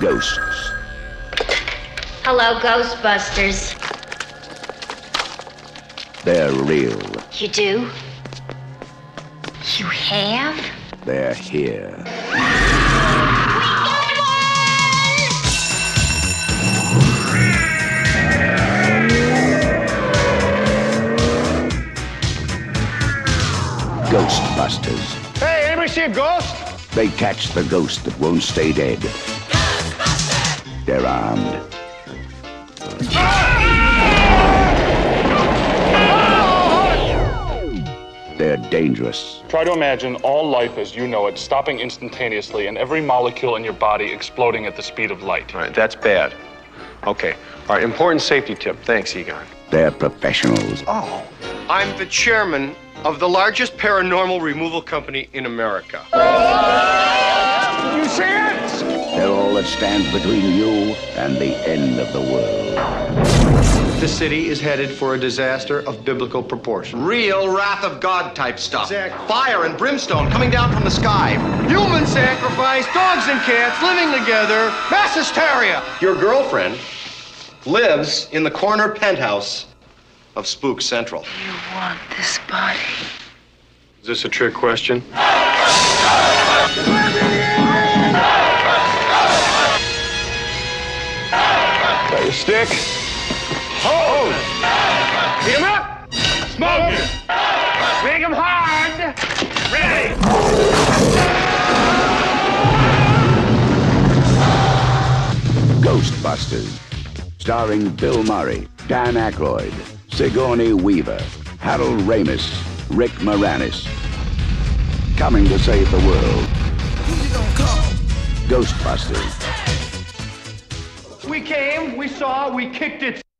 ghosts. Hello, Ghostbusters. They're real. You do? You have? They're here. Ghostbusters. Hey, anybody see a ghost? They catch the ghost that won't stay dead. They're armed. They're dangerous. Try to imagine all life as you know it stopping instantaneously and every molecule in your body exploding at the speed of light. All right, that's bad. Okay. All right, important safety tip. Thanks, Egon. They're professionals. Oh. I'm the chairman of the largest paranormal removal company in America. You see it? They're all that stands between you and the end of the world. The city is headed for a disaster of biblical proportion. Real wrath of God type stuff. Exactly. Fire and brimstone coming down from the sky. Human sacrifice, dogs and cats living together, mass hysteria. Your girlfriend lives in the corner penthouse of Spook Central. You want this body? Is this a trick question? Got your stick? Hold! Beat him up! Smoke it! Make him hard! Ready! Ghostbusters. Starring Bill Murray, Dan Aykroyd, Sigourney Weaver, Harold Ramis, Rick Moranis. Coming to save the world. Ghostbusters. We came, we saw, we kicked it.